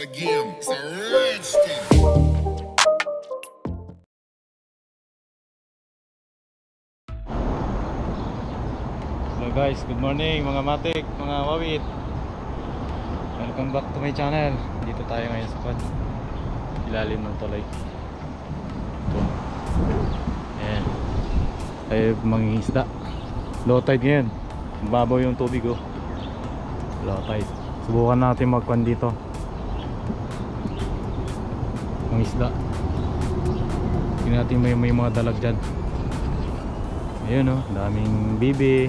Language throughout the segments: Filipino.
again. It's a rich thing. Hello guys, good morning mga matik, mga wawit. Welcome back to my channel. Dito tayo ngayon sa pad ilalim ng tulay. Ito. Ayan. Tayo mangingisda. Low tide ngayon. Babaw yung tubig oh. Low tide. Subukan natin magkwan dito. Mangisda. Tingnan natin may mga dalag dyan. Ayun oh, daming bibi.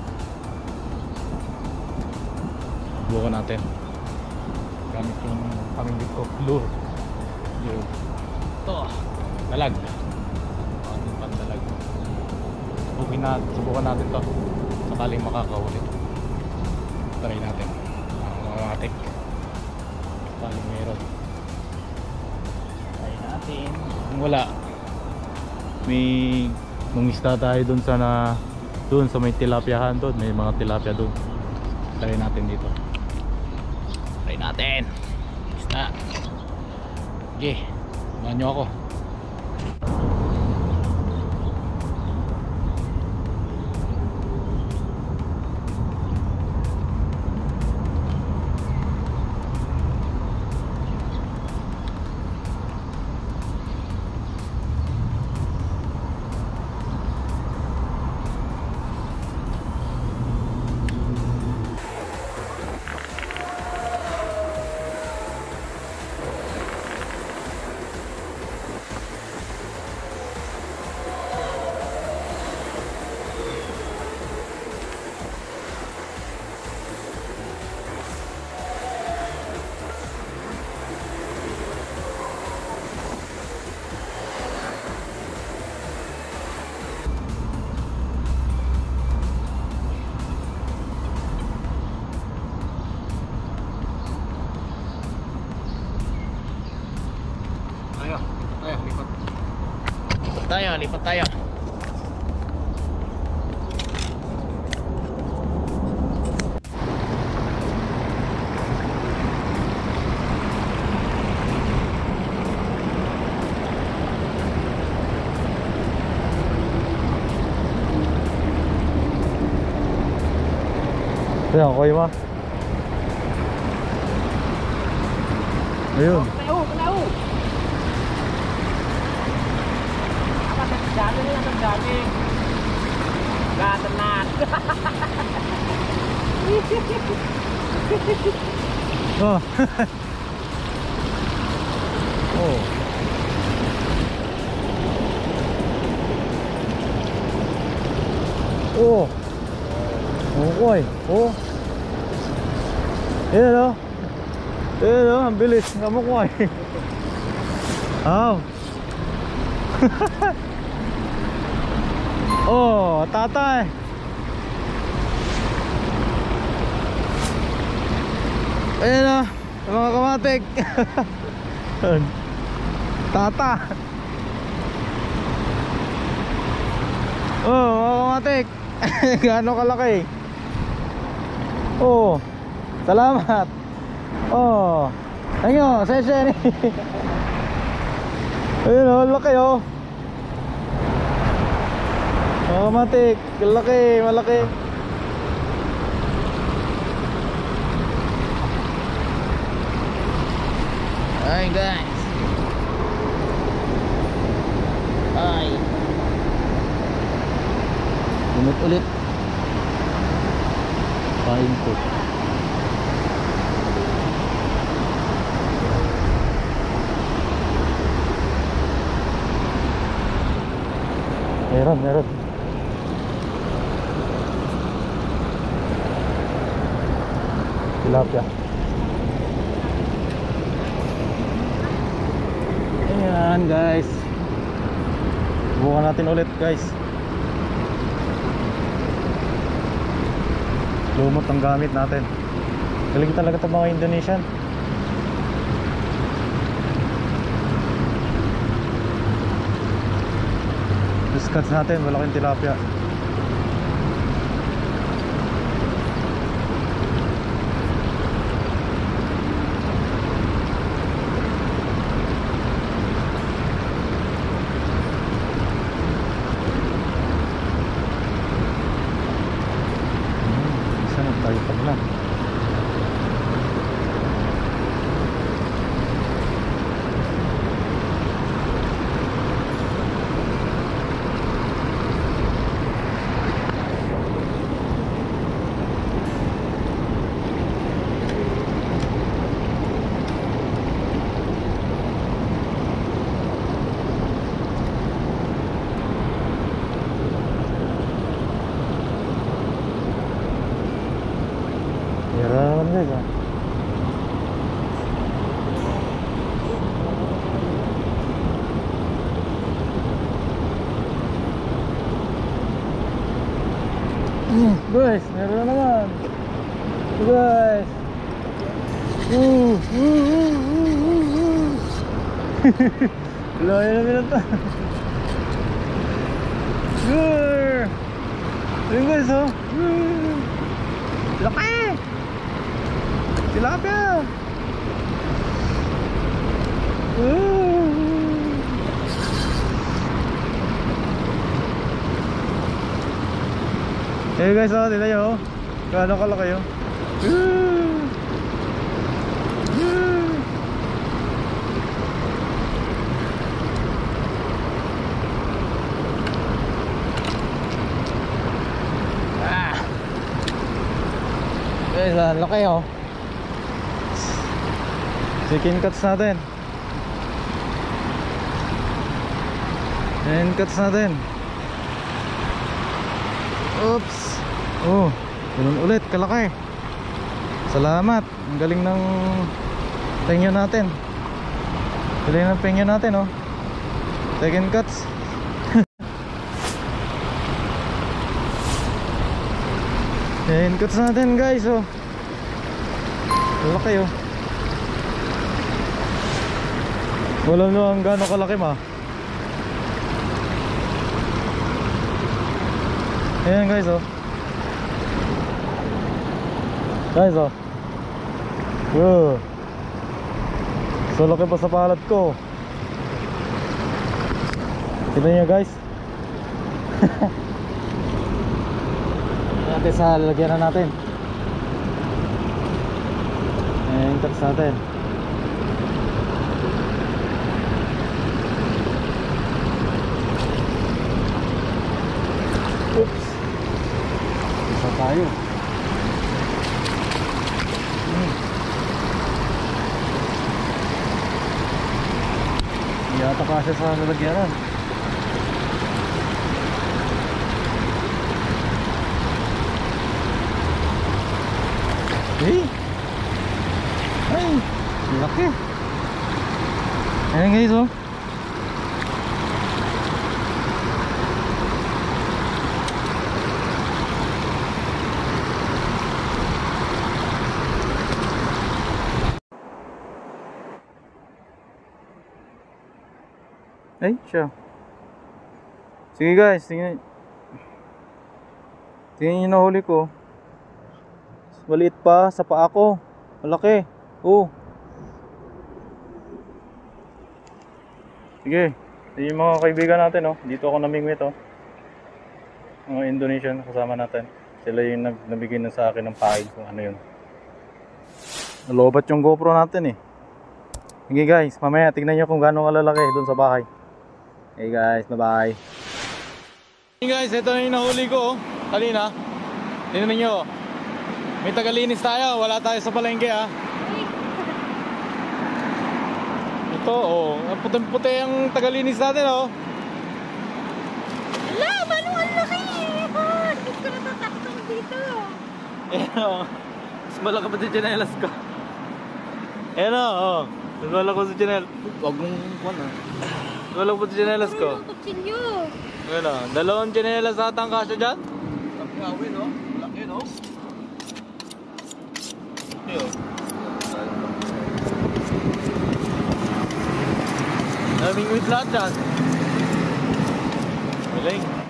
Subukan natin gamit yung pamingit ko lure. Yun. Ito dalag. Ang pandalag. Subukan natin to sakaling makakahuli. Try natin mga matik sakaling meron. Try natin. Kung wala may mangisda tayo dun sa may tilapiahan doon. May mga tilapia doon. Try natin dito. Try natin. Isda. Okay, samahan nyo ako. Lipat tayo. Ayan, koy ma. Ayun. Dami na ang dami. Gatanan. Oh. Oh. Oh. Oh, koy. Oh. Ayan o. Ayan o, ang bilis. Kamu koy. Oh. Oh, tatay. Ayan o, mga kamatik. Tata. Oh, mga kamatik. Gaano kalaki. Oh, salamat. Oh, ayun, session. Ayun o, laki o. Oh, matik, malaki, malaki. Hi guys. Hi. Lumot ulit. Kain ko. Meron. Tilapia. Ayan guys, bukan natin ulit guys. Lumot ang gamit natin. Galing talaga ito mga Indonesian. Discuss natin, malaking tilapia. Guys, meron na naman. Guys. Laya na minata. Ayun guys, oh. Laki! Tilapia! Hey guys, oh, tignan nyo, oh. Gaano kalaki yun. Guys, laki, oh. Chicken cuts natin. Chicken cuts natin. Oops. Oh, ganun ulit, kalaki. Salamat. Ang galing ng pengyo natin. Galing ng pengyo natin, oh. Chicken cuts. Chicken cuts natin, guys, oh. Kalaki, oh. Wala na ang gano'ng kalaki, ma. Ayan guys, oh. Guys, oh. Wow. So laki pa sa palad ko. Tignan nyo guys. Natin sa lalagyan na natin. Ayan, touch natin. Oops. Isa tayo. Yata pa siya sa lalagyanan. Hey! Ay! Laki! Ayan guys, oh. Ay, siya. Sige guys, tingnan. Tingnan nyo na huli ko. Maliit pa sa paa ko. Malaki. Oh. Sige. Yung mga kaibigan natin, oh. Dito ako namingwit, oh. Mga Indonesian kasama natin. Sila yung nabigyan na sa akin ng paig kung ano yun. Nalobat yung GoPro natin, eh. Sige guys, mamaya tingnan nyo kung gaano kalalaki dun sa bahay. Hey guys, bye-bye. Hey guys, ito na yung nahuli ko, oh. Kanina. Tingnan nyo. May tagalinis tayo, wala tayo sa palengke, ha. Ito, oh. Puti-puti ang tagalinis natin, oh. Ala, manong ang laki. Hindi ko natatakpan dito. Ayan, oh. Mas malaki pa sa tsinelas ko. Ayan, oh. Mas malaki pa sa tsinelas. Huwag mong kuwan, ah. Wala po sa tsinelas ko. Ano kutsilyo? Ano, dalawang tsinelas ata ang kasya dyan? Ang gawin, no? Laki, no? Laki, oh. Daming wheat lahat dyan. Galing.